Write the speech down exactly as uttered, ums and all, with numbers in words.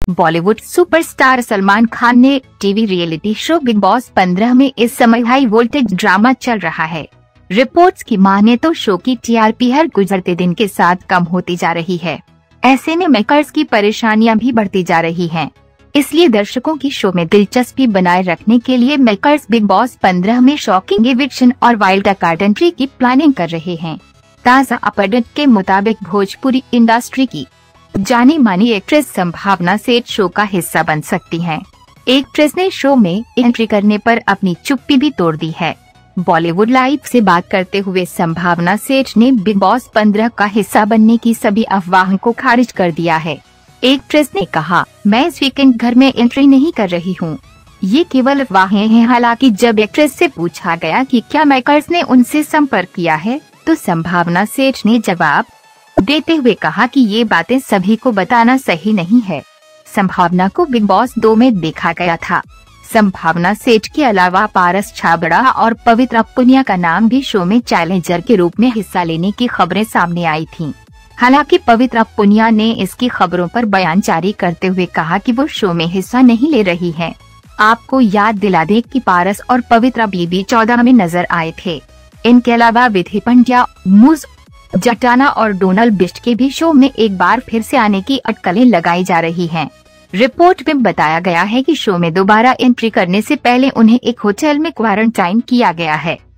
Bollywood superstar Salman Khan ने TV reality show Bigg Boss पंद्रह में इस समय हाई वोल्टेज ड्रामा चल रहा है। रिपोर्ट्स की माने तो शो की टीआरपी हर गुजरते दिन के साथ कम होती जा रही है। ऐसे में मेकर्स की परेशानियां भी बढ़ती जा रही हैं। इसलिए दर्शकों की शो में दिलचस्पी बनाए रखने के लिए मेकर्स बिग बॉस पंद्रह में शॉकिंग इविक्शन और वाइल्ड कार्ड एंट्री की प्लानिंग कर रहे हैं। ताज़ा अपडेट के मुताबिक भोजपुरी इंडस्ट्री की जानी मानी एक्ट्रेस संभावना सेठ शो का हिस्सा बन सकती हैं। एक्ट्रेस ने शो में एंट्री करने पर अपनी चुप्पी भी तोड़ दी है। बॉलीवुड लाइव से बात करते हुए संभावना सेठ ने बिग बॉस पंद्रह का हिस्सा बनने की सभी अफवाहों को खारिज कर दिया है। एक्ट्रेस ने कहा, मैं इस वीकेंड घर में एंट्री नहीं कर रही हूँ, ये केवल अफवाहें हैं। हालांकि जब एक्ट्रेस से पूछा गया कि क्या मेकर्स ने उनसे संपर्क किया है, तो संभावना सेठ ने जवाब देते हुए कहा कि ये बातें सभी को बताना सही नहीं है। संभावना को बिग बॉस दो में देखा गया था। संभावना सेठ के अलावा पारस छाबड़ा और पवित्रा पुनिया का नाम भी शो में चैलेंजर के रूप में हिस्सा लेने की खबरें सामने आई थीं। हालांकि पवित्रा पुनिया ने इसकी खबरों पर बयान जारी करते हुए कहा कि वो शो में हिस्सा नहीं ले रही है। आपको याद दिला दें कि पारस और पवित्रा बीबी चौदह में नजर आए थे। इनके अलावा विधि पंड्या, मूज जटाना और डोनाल्ड बिस्ट के भी शो में एक बार फिर से आने की अटकलें लगाई जा रही हैं। रिपोर्ट में बताया गया है कि शो में दोबारा एंट्री करने से पहले उन्हें एक होटल में क्वारंटाइन किया गया है।